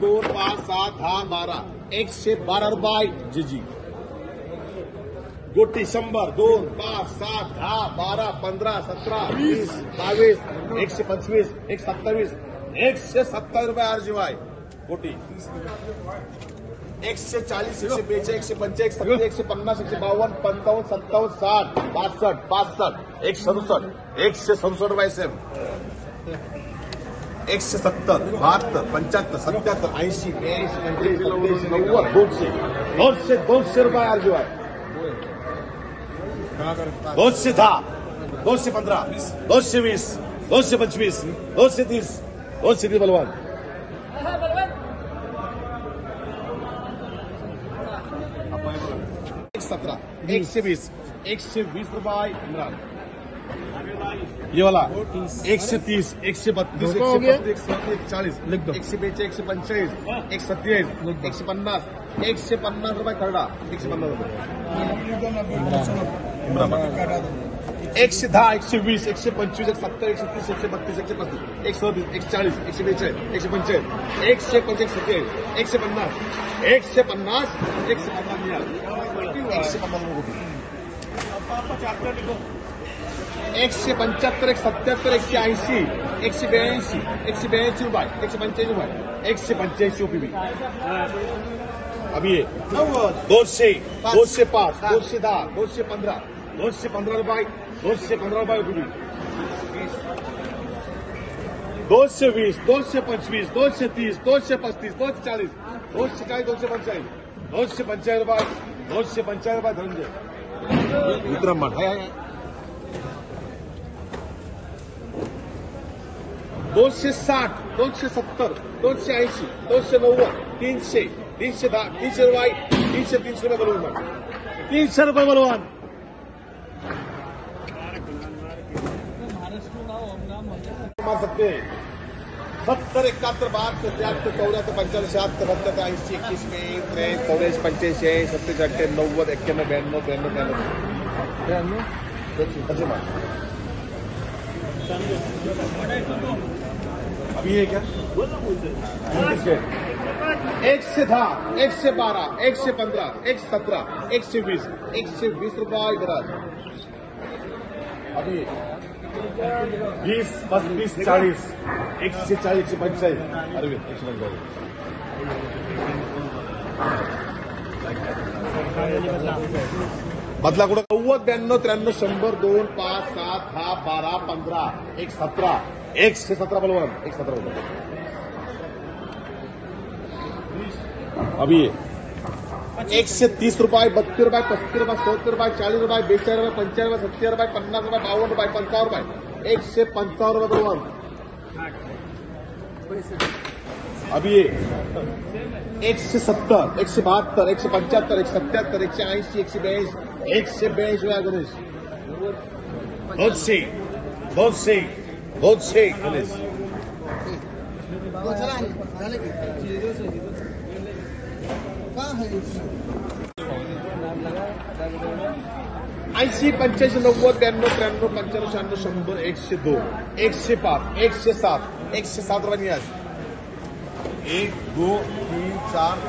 2 5 7 10 12 112 रुपये जी गोटी 100 2 5 7 10 12 15 17 20 22 125 127 170 रुपये RGY गोटी 140 142 145 150 152 55 57 60 62 65 167 रुपये सेम 170 72 75 77 80 82 90 200 रुपये RGY 210 215 220 225 230 230 बलवान 117 120 120 रुपये इमरान ये वाला 130 132 140 145 127 150 150 रुपये खरडा 150 रुपये 110 120 125 170 130 132 135 140 140 142 145 150 175 177 180 182 182 रुपये 185 रुपये 185 OPB अब ये 205 210 215 रुपये 215 रुपये OPB 220 225 230 235 240 245 रुपये 255 रुपये धनंजय विक्रम मठ है 260 270 280 290 300 310 300 रुपये 330 रुपये बलवान 300 रुपये बलवान मार सकते हैं 70 71 72 73 74 75 76 77 80 21 23 24 25 27 28 90 91 92 अभी ये क्या 110 112 115 117 120 120 रुपये गराज अभी 20 25 40 140 145 अरे 145 बदला कुठं 90 92 93 100 2 5 7 10 12 15 117 117 बलवान 117 बलवान अभी 130 रुपये 32 रुपये 35 रुपये 70 रुपये 40 रुपये 42 रुपये 55 रुपये 70 रुपये 50 रुपये 52 रुपये 55 रुपये 155 रुपये बलवान अभी 170 172 175 177 180 182 रुपये गणेश बहुत से गणेश 80 85 90 92 93 95 96 102 102 105 107 107 रुपये नियाज 1 2 3 4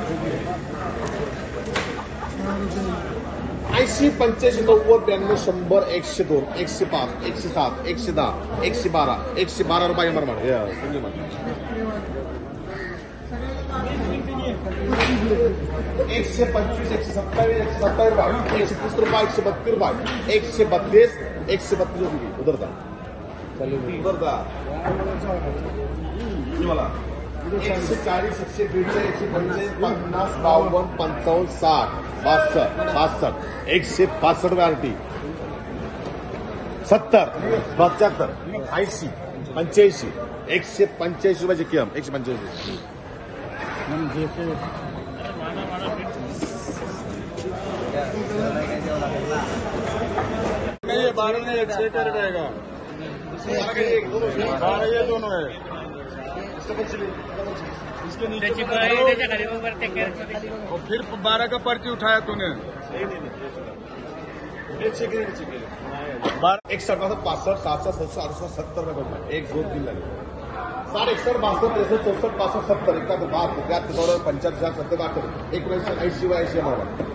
80 85 90 92 100 102 105 107 110 112 रुपये मरमर 125 127 130 रुपये 130 रुपये 132 रुपये 132 उधर था ये वाला 140 145 155 50 52 55 60 62 162 रुपये RT 70 72 80 85 185 रुपये चेक हम 185 ये 12 में 6 कर रहेगा 12 ये दोनों है इसके नीचे और फिर 12 का पर्ची उठाया तूने 61 65 67 68 70 रुपये 1 2 3 लगे 60, 61, 62, 63, 64, 65, 70, 71, 72, 73, 75, 76, 77, 79, 80, 80, 90,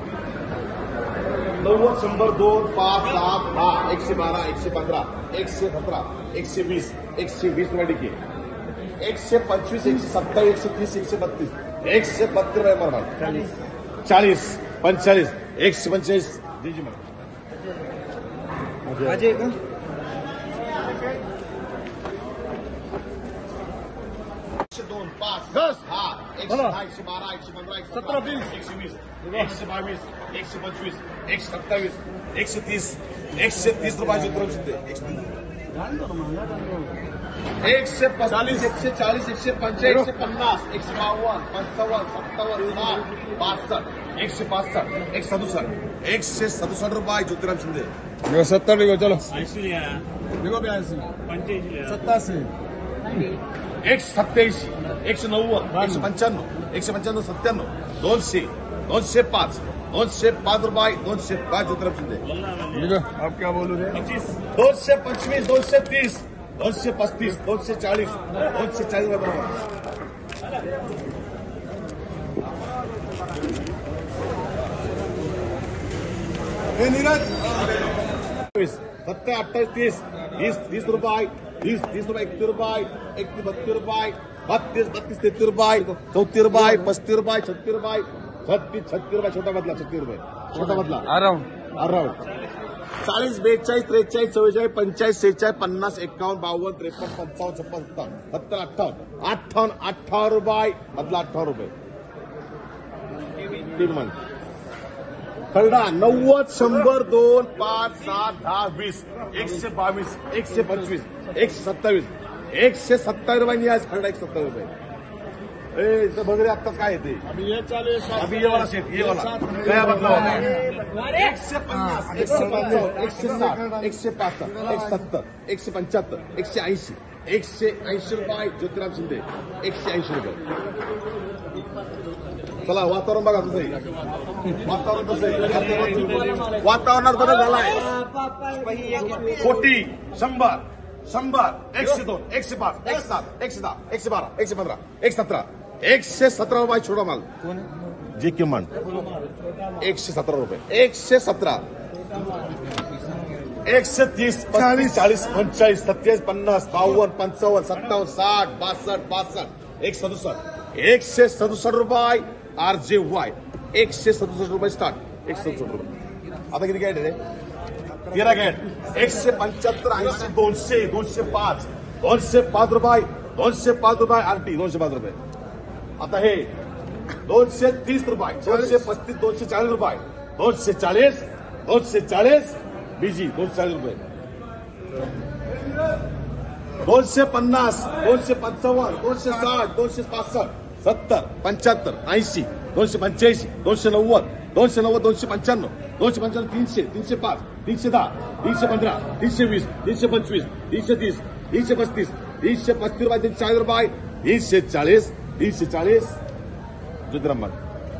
90, 100, 2, 5, 7, 10, 112, 115, 117, 120, 120 रुपये टिकी, 125, 127, 130, 132, 132 रुपये मरमाल, 40, 45, 145 दीजिए मैडम। अजय का 102, 5, 10, 110, 112, 115, 117, 120, 122, 125, 127, 130, 130 रुपये जो तरफ से 140, 140, 150, 150, 152, 152, 55, 57, 62, 165, 167 रुपये जो तरफ शिंदे 70 लिखो चलो 80 लिया लिखो 82 85 लिया 87 187, 190, 195, 195, 97, 200, 205, 205 रुपये 205 जो तरफ शिंदे लिखो आप क्या बोल रहे हैं 225, 230, 235, 240, 240 बरोबर नीरज 27, 28, 30, 30 रुपये 30 रुपये 31 रुपये 32 रुपये 32, 33 रुपये 34 रुपये 35 रुपये 36 रुपये 36 रुपये छोटा बदला 36 रुपये छोटा बदला आ रहा हूँ अराउंड 40, 42, 43, 44, 45, 46, 50, 51, 52, 53, 55, 56, 57, 58, 58 रुपये बदला 58 रुपये 3 मंथ खरडा 90, 100, 2, 5, 7, 10, 20, 122, 125, 127, 127 रुपये आज खरडा 170 रुपये इथं बघ रे आत्ताच काय येते अभी ये 40 अभी ये वाला सेट ये वाला नया बदला होता 150, 155, 160, 165, 170, 175, 180, 180 रुपये ज्योतिराम शिंदे 180 रुपये चला वातावरण बघा तुझं वातावरण कसं वातावरणात बदल झालाय 40, 100, 100, 102, 105, 107, 110, 112, 115, 117, 117 रुपये छोटा माल जी किंमत 117 रुपये 117 130, 40, 45, 47, 50, 52, 55, 57, 60, 62, 62, 167 रुपये RJY 167 रुपये स्टार्ट 167 रुपये आता किती गॅट रे 13 गॅट 175, 80, 200, 205, 205 रुपये 205 रुपये RT 205 रुपये आता हे 230 रुपये 235, 240 रुपये 240, 240 BG 240 रुपये 250, 255, 260, 265, 70, 75, 80, 285, 290, 290, 295, 295, 300, 305, 310, 315, 320, 325, 330, 335, 335 रुपये 340 रुपये 340, 340 जुद्रम्मन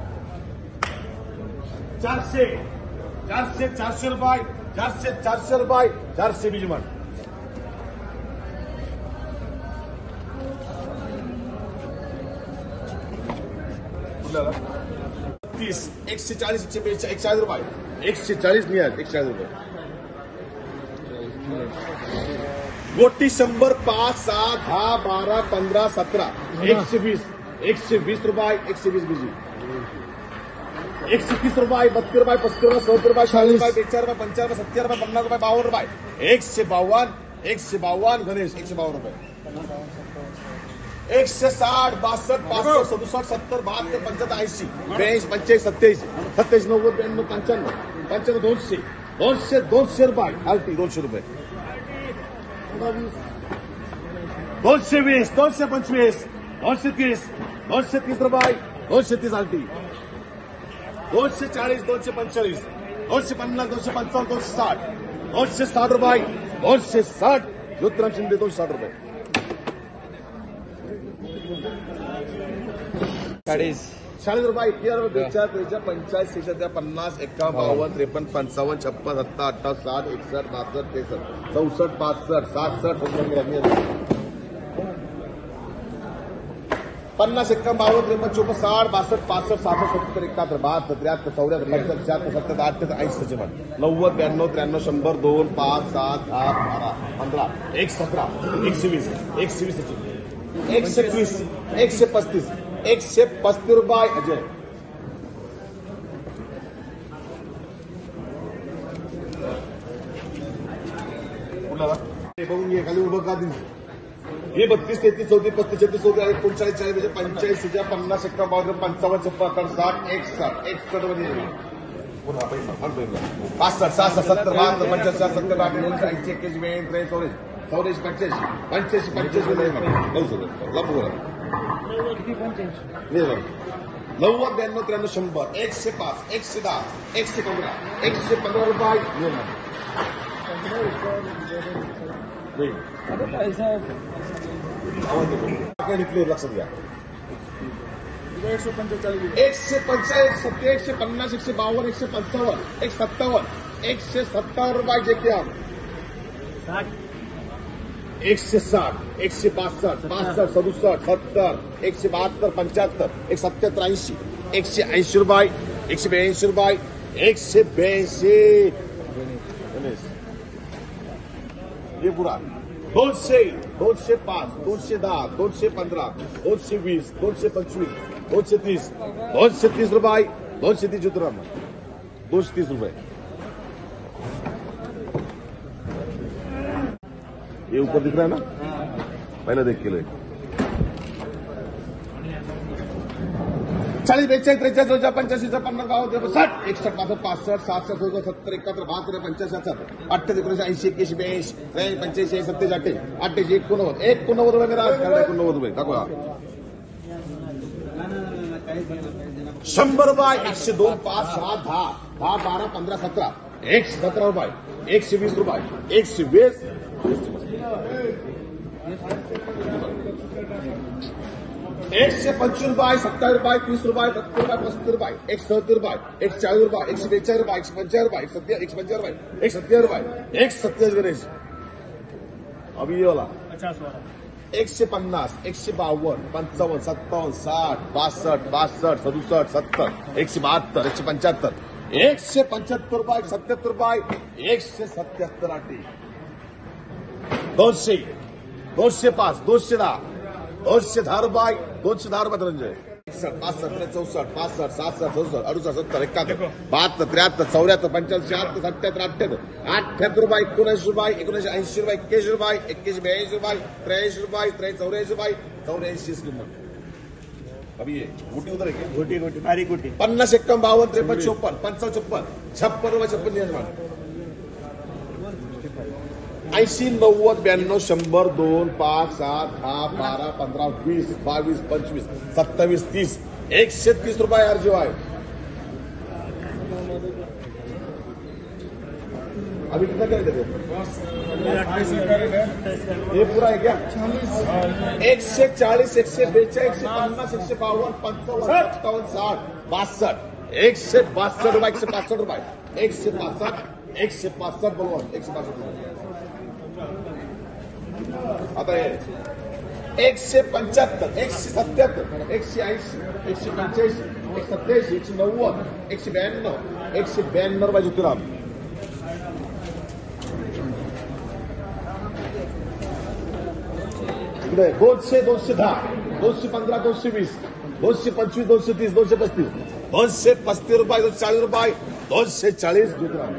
400, 400 रुपये 400 रुपये 400 बिजमन 30, 140, 140 रुपये 140 नहीं आहे 140 रुपये गोटी 100, 5, 7, 10, 12, 15, 17, 120, 120 रुपये 120 बीजी 130 रुपये 32 रुपये 35 रुपये 60 रुपये 40 रुपये 42 रुपये 55 रुपये 70 रुपये 50 रुपये 52 रुपये 152 गणेश 152 रुपये 160, 62, 65, 67, 70, 72, 75, 80, 82, 85, 87, 87, 90, 92, 95, 95, 200 रुपये RT 200 रुपये 220, 225, 230, 230 रुपये 230 RT 240, 245, 250, 255, 260, 260 रुपये 260 ज्योतिराम शिंदे 260 रुपये 40 रुपये 41 रुपये 42, 45, 46, 50, 51, 52, 53, 55, 56, 57, 58, 60, 61, 62, 63, 64, 65, 67, 67, 50, 51, 52, 53, 54, 60, 62, 65, 67, 71, 72, 73, 74, 75, 76, 77, 78, 80, 90, 92, 93, 100, 2, 5, 7, 10, 12, 15, 1, 17, 120, 120, 120, 135, 135 रुपये अजय. बघून घे खाली उभं का दिली हे 32, 33, 34, 35, 36, 37, 39, 40, 45, 50, 51, 55, 56, 60, 61, 61 मध्ये पुन्हा पैसा 65, 66, 70, 72, 75, 70, 80, 81, 82, 83, 84, 85, 85, 85 90 92, 93, 100, 105, 110, 115, 115 रुपये. लक्षात घ्या 145, 150, 150, 152, 155, 157, 157 रुपये जे क्या 160, 162, 65, 67, 70, 172, 75, 177, 80, 180 रुपये, 182 रुपये, 182. ये पुरा 200, 205, 210, 215, 220, 225, 230, 230 रुपये, 230 उतरा 230 रुपये. ये ऊपर दिख रहा है ना, पहले देख के ले 40, 42, 43, 44, 45, 50, 60, 61, 65, 66, 67, 71, 72, 75, 78, 79, 80, 81, 82, 85, 87, 88, 89 रुपये मेरा आज करणार 89 रुपये दाखवा 100 रुपये 102, 5, 7, 10, 12, 15, 17, 117 रुपये 120 रुपये 120 125 रुपये 27 रुपये 30 रुपये 30 रुपये 35 रुपये 170 रुपये 140 रुपये 142 रुपये 150 रुपये 150 रुपये 170 रुपये 170 गणेश. अभी ये वाला 150, 152, 55, 57, 60, 62, 62, 67, 172, 175, 175 रुपये 177 रुपये 177 200, 205, 210, 210 रुपये 210 रुपये धनंजय 61, 62, 63, 64, 65, 67, 68, 72, 73, 74, 75, 78 रुपये 19 रुपये 19, 80 रुपये 21 रुपये 21, 82 रुपये 83 रुपये 83, 84 रुपये 84 किंमत. अभी ये गोटी उधर है गोटी गोटी बारीक गोटी 50, 51, 52, 53, 54, 55, 56 रुपये 56 80, 90, 92, 100, 2, 5, 7, 10, 12, 15, 20, 22, 25, 27, 30, 130 रुपये यार जो आहे. अभी कितना करेंगे ये पूरा है क्या 140, 142, 150, 152, 55, 57, 60, 62, 162 रुपये 165 रुपये 165, 165 बोलो 165 आता है 175, 177, 180, 185, 187, 190, 192, 192 रुपये ज्योतिराम. इकडे 200, 210, 215, 220, 225, 230, 235, 235 रुपये 240 रुपये 240 ज्योतिराम.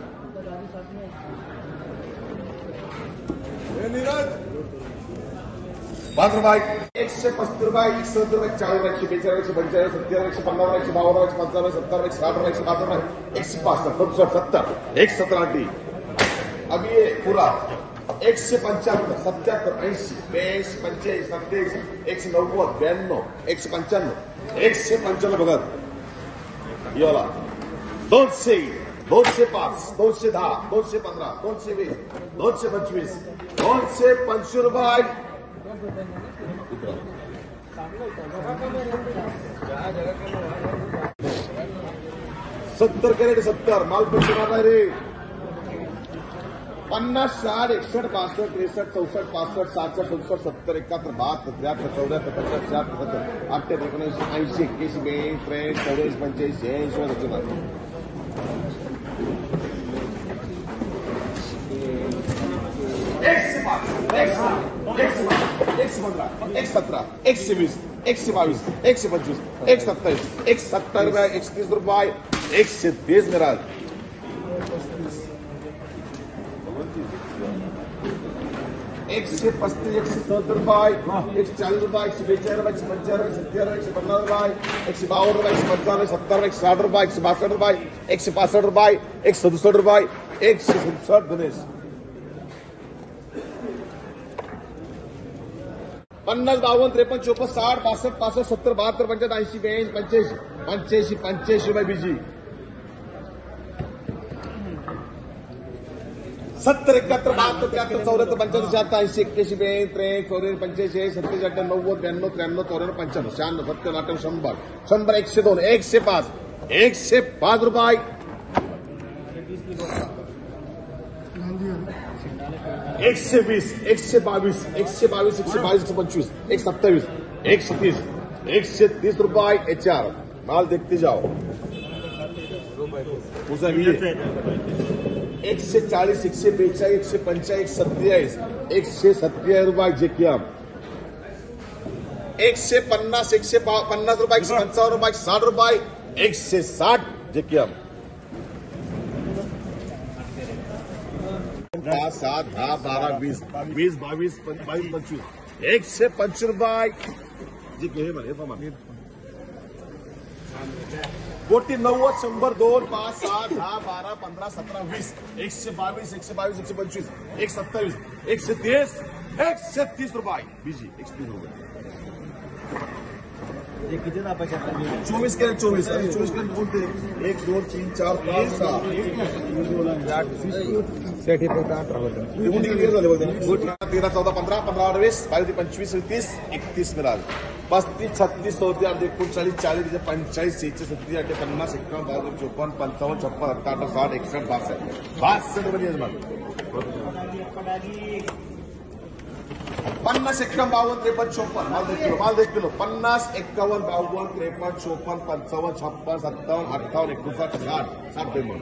5 रुपये 135 रुपये 170 रुपये 40 रुपये 142, 142, 145, 150, 152, 155, 160, 160 रुपये 165, 70, 117. अब ये पूरा 175, 77, 80, 82, 85, 87, 190, 92, 195, 195 बघा ये वाला 200, 205, 210, 215, 220, 225, 225 रुपये 70 कॅरेट 70 माल पैसे मारा रे 50, 60, 61, 62, 63, 64, 65, 66, 67, 70, 71, 72, 73, 74, 75, 76, 77, 78, 79, 80, 81, 82, 83, 84, 85, 130 रुपये 130 मेरा 135, 170 रुपये 140 रुपये 142 रुपये 155 रुपये 157 रुपये 152 रुपये 155 रुपये 70 रुपये 162 रुपये 167 50, 52, 53, 54, 60, 65, 70, 72, 75, 80, 85 रुपये बीजी 70, 71, 72, 73, 74, 75, 80, 81, 82, 83, 84, 85, 87, 90, 93, 94, 95, 96, 97, 98, 100, 100, 102, 105 रुपये 120, 122, 122, 122, 125, 127, 130 रुपये HR माल देखते जाओ 140, 142, 145, 127 रुपये जेकियम 150, 150 रुपये 155 रुपये 60 रुपये 160 जेकियम 5, 7, 10, 12, 20, 22, 22, 25, 125 रुपये जी हे म्हणे कोटी 90, 100, 2, 5, 7, 10, 12, 15, 17, 20, 122, 122, 125, 127, 130, 130 रुपये बीजी 130 रुपये 24 कॅरेट 24 आणि 24 कॅरेट कोणते 1, 2, 3, 4, 5, 6 सर्टिफिकेट 18 होतं. कोणती किती झाले बघ 13, 14, 15, 15, 20, 22, 25, 30, 31 मिळाल 35, 36, 34, 39, 40, 45, 46, 47, 50, 51, 52, 54, 55, 56, 57, 60, 62 रुपये यजमान 50, 51, 52, 53, 54 माल देख किलो 50, 51, 52, 53, 54, 55, 56, 57, 58, 59, 60 60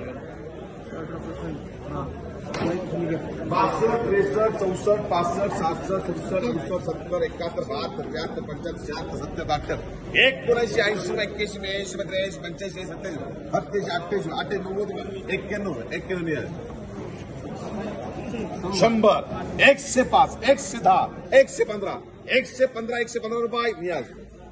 62, 63, 64, 65, 66, 67, 68, 70, 71, 72, 73, 75, 76, 77, 78, 79, 80, 81, 82, 83, 85, 87, 88, 88, 90, 91, 100, 1 से 5, 1 से 10, 1 से 15, 1 से 15, 1 से 15 रुपये नियाज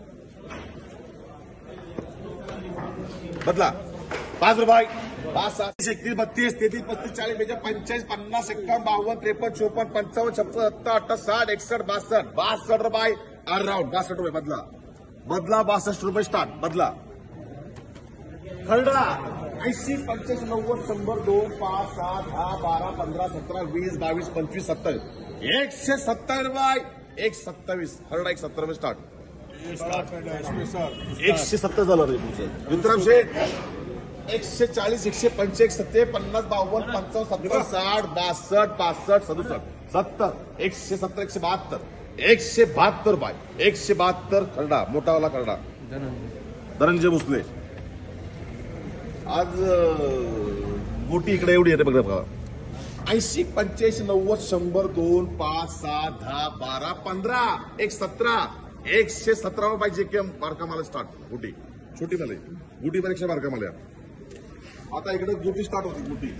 बदला 5 रुपये 5, 7, 31, 32, 33, 35, 40, 45, 50, 51, 52, 53, 54, 55, 56, 57, 60, 61, 62 रुपये अराउंड 62 रुपये बदला 62 रुपये स्टार्ट बदला खरडा 80, 85, 90, 100, 2, 5, 7, 10, 12, 15, 17, 20, 22, 25, 27, 170 रुपये 127 खरडा 170 रुपये स्टार्ट 170 झालं रे तुमचं विक्रम शेठ 140, 150, 170, 50, 52, 55, 70, 60, 62, 65, 67, 170, 172, 172 रुपये 172 खरडा मोठावाला खरडा धनंजय भोसले आज गोटी इकडे एवढी येते बघा 80, 85, 90, 100, 2, 5, 7, 10, 12, 15, 117, 117 रुपये जेकेएम बारका मला स्टार्ट गोटी छोटी मला गोटी परीक्षा बारका मला आता इकडे गोटी स्टार्ट होती गोटी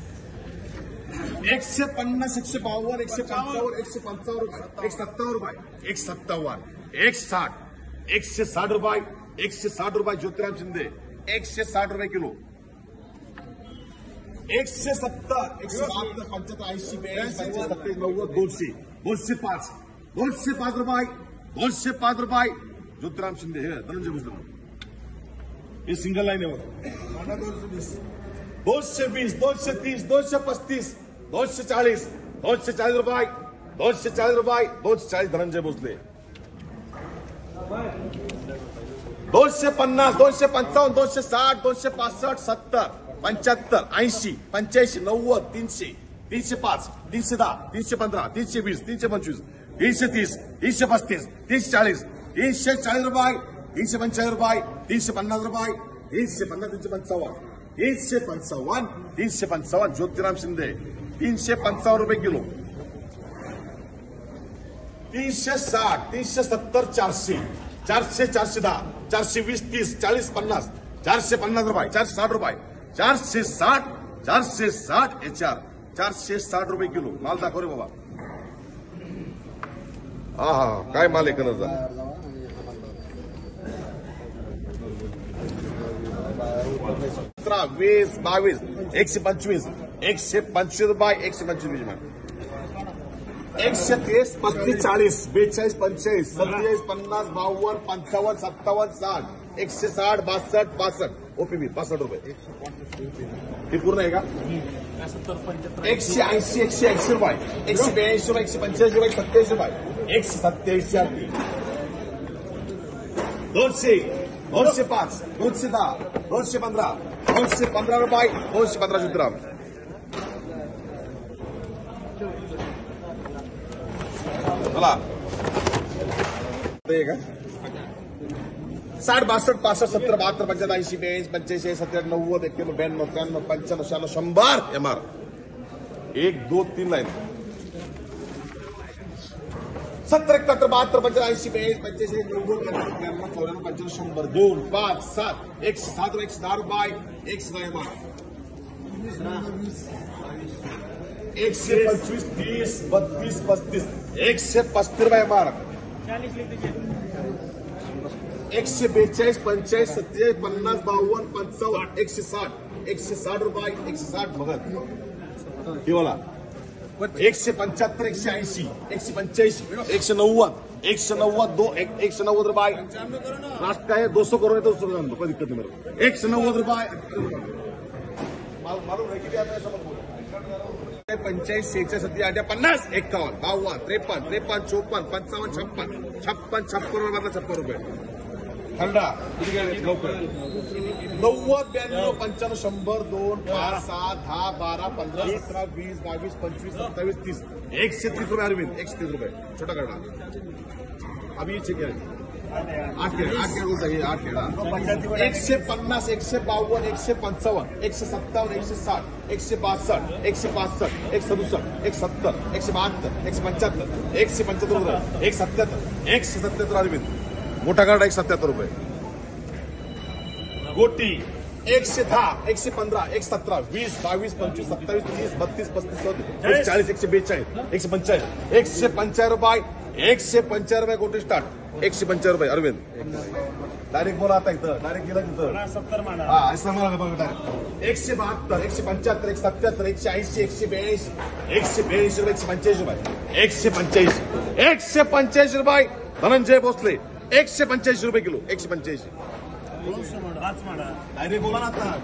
150, 152, 155, 155 रुपये 157 रुपये 157, 160, 160 रुपये 160 रुपये ज्योतिराम शिंदे 160 रुपये किलो 170, 172, 75, 80, 82, 70, 90, 200, 205, 205 रुपये 205 रुपये ज्योतिराम शिंदे हे धनंजय भोसले हे सिंगल लाईन आहे 220, 230, 235, 240, 240 रुपये 240 रुपये 240 धनंजय भोसले 250, 255, 260, 265, 70, 75, 80, 85, 90, 300, 305, 310, 315, 320, 325, 330, 335, 340, 340 रुपये, 345 रुपये, 350 रुपये, 350, 355, 355, ज्योतिराम शिंदे 355 रुपये किलो, 360, 370, 400, 400, 410, 420, 30, 40, 50, 450 रुपये, 460 रुपये, 460, 460 HR, 460 रुपये किलो माल दाखव रे बाबा. हा हा काय माल आहे कलरचा. 20, 22, 125, 125 रुपये, 125 मान, 130, 35, 40, 42, 45, 47, 50, 52, 55, 57, 60, 160, 62, 62, OPB 62 रुपये. हे पूर्ण आहे का. 180, 180 रुपये, 182 रुपये, 185 रुपये, 27 रुपये, 127, 200, 205, 210, 215, 215 रुपये, 215 ग्राम. चला 60, 62, 65, 70, 72, 75, 80, 85, 87, 90, 91, 92, 93, 95, 96, 100 MR. 1, 2, 3 लाइन. 70, 71, 72, 85, 85, 90, 91, 94, 95, 100, 2, 5, 7, 107, 110 रुपये, 110 MR. 125, 30, 32, 35, 135 रुपये MR. 142, 45, 47, 50, 52, 55, 160, 160 रुपये, 160 मगर. हे वाला 175, 180, 185, 190, 190, 190 रुपये. लास्ट का है 200 करोड़ है तो 200 जान दो, कोई दिक्कत नहीं मेरे को. 190 रुपये. मालूम है कि भी आपने समझ 85, 66, 50, 51, 52, 53, 54, 55, 56, 56 मधला 56 रुपये. थंडा किती लवकर 90, 92, 95, 100, 2, 5, 7, 10, 12, 15, 17, 20, 22, 25, 27, 30, 130 रुपये. अरविंद 130 रुपये छोटा करना. अभी ये चेक करें. 8 बोलता है 8 खेड़ा. 150, 152, 155, 157, 160, 162, 165, 167, 170, 172, 175, 175 रुपये, 177 अरविंद मोठा कार्ड 177 रुपये. गोटी 110, 115, 117, 20, 22, 25, 27, 30, 32, 35, 40, 142, 145, 145 रुपये, 145 रुपये गोटी स्टार्ट. 145 रुपये अरविंद. डायरेक्ट बोला आता इथं डायरेक्ट गेला तिथं 70 म्हणा. हा असं मला बघा डायरेक्ट. 172, 175, 177, 180, 182, 182 रुपये, 185 रुपये, 185, 185 रुपये. धनंजय भोसले 185 रुपये किलो. 185 डायरेक्ट बोला ना आता.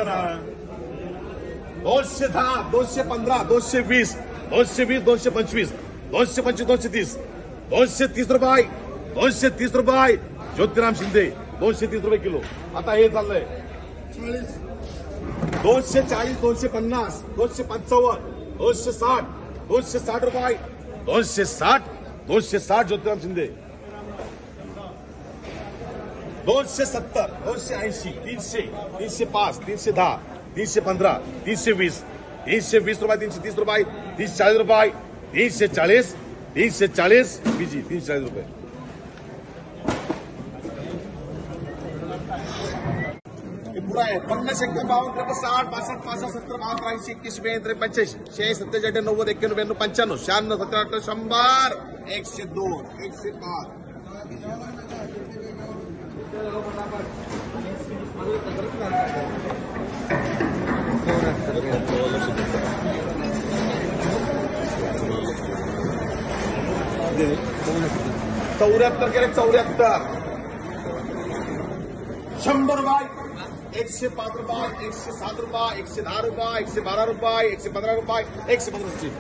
210, 215, 220, 220, 225, 225, 230, 230 रुपये, 230 रुपये. ज्योतिराम शिंदे 230 रुपये किलो. आता हे चाललंय 240, 250, 255, 260, 260 रुपये, 260, 260 ज्योतिराम शिंदे. 270, 280, 300, 305, 310, 315, 320, 320 रुपये, 330 रुपये, 340 रुपये, 340, 340 बीजी 340 रुपये. पुरा आहे 50, 51, 52, 60, 62, 63, 62, 81, 82, 83, 85, 86, 87, 90, 91, 92, 95, 96, 97, 98, 100, 102, 105. चौऱ्याहत्तर केले 74. 100 रुपये, 105 रुपये, 107 रुपये, 110 रुपये, 112 रुपये, 115 रुपये, 115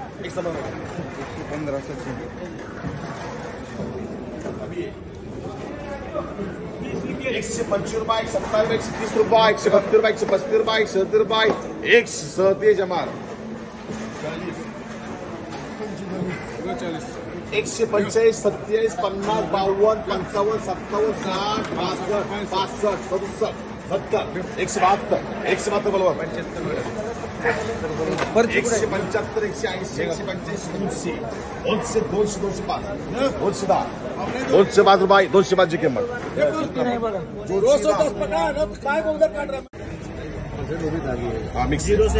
125 रुपये, 127 रुपये, 130 रुपये, 132 रुपये, 135 रुपये, 137 रुपये, 137 जमार. 145, 27, 50, 52, 55, 57, 60, 62, 63, 67, 70, 172 बोलवा 175, 180, 185, 200, 205, 210 रुपये 205 ची किंमत मिक्स 40,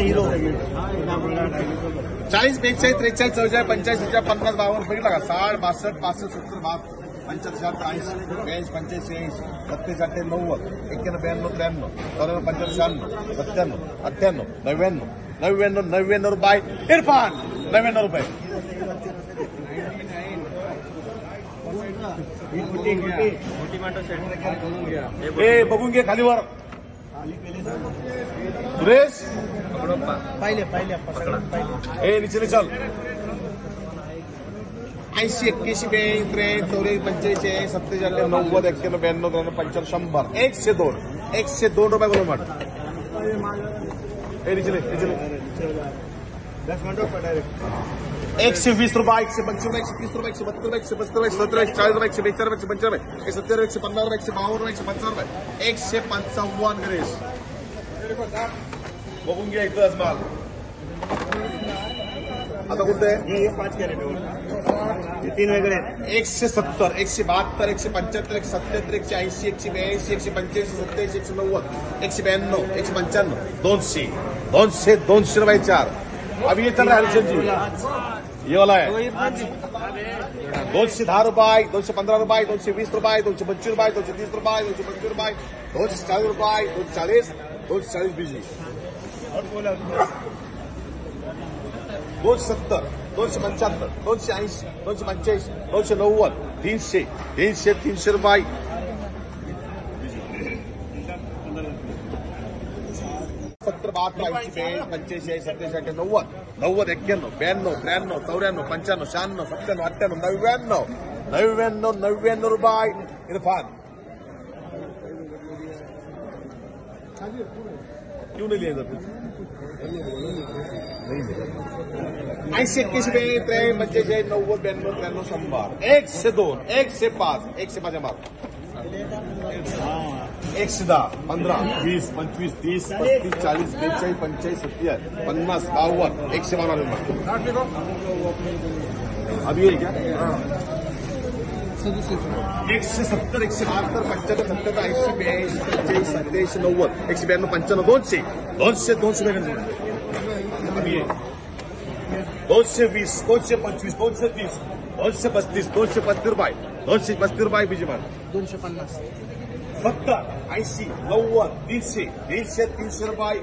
42, 43, 44, 45, 50, 52 बघितला का 60, 62, 65, 70, 75, 80, 82, 85, 87, 88, 90, 91, 92, 93, 94, 95, 96, 97, 98, 99 रुपये इरफान 99 रुपये बघून घे खालीवर सुरेश पहिले नीचे चल 80, 81, 82, 83, 44, 45, 47, 90, 91, 92, 95, 102 रुपये बोलो मॅडम नीचे 120 रुपये 125 रुपये 130 रुपये 132 रुपये 132 रुपये 132 रुपये 140 रुपये 142 रुपये 145 रुपये 170 रुपये 150 रुपये 152 रुपये 155 गणेश बघून घ्या इथंच माल आता कोणतं आहे 5 कॅरेट तीन वेगळे 170, 172, 175, 177, 180, 182, 185, 187, 190, 192, 195, 200, 200 रुपये 4 अभी ये चल रहा है हरिशन जी ये वाला है 210 रुपये 215 रुपये 220 रुपये 225 रुपये 230 रुपये 225 रुपये 240 रुपये 240 240 बिजली 270, 275, 280, 285, 290, 300, 300 रुपये 70, 72, 80, 85, 87, 90, 91, 92, 93, 94, 95, 96, 97, 98, 99, 99 रुपये इरफान क्यों नहीं लिया जाता 80, 81, 83, 85, 90, 92, 93, 100 1 से 2, 1 से 5, 1 से 5 मार 1 से 10, 15, 20, 25, 30, 35, 40, 45, 45, 70, 50, 52, 1 से 12 अभी ये क्या 1 से 70, 1 से 72, 75, 70, 80, 85, 87, 90, 192, 95, 200, 200 अभी ये 220, 225, 230, 235, 235 रुपये 235 रुपये बीजी मार 250 70, 80, 90, 300, 300 रुपये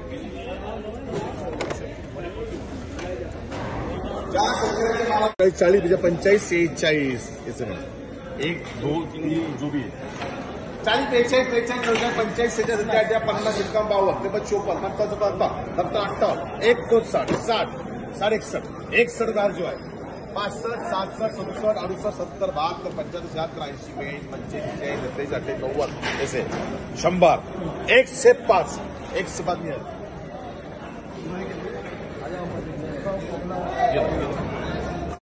40, 45, 46 इसमें 1, 2, 3 जो भी 40, 45, 45, 50, 50, 50, 51, 54, 55, 58, 1, 2, 60, 60, 61, 61 जो है 65, 67, 67, 68, 70, 72, 75, 76, 80, 85, 87, 90 ऐसे 100 1 से 5 1 से 5 नहीं है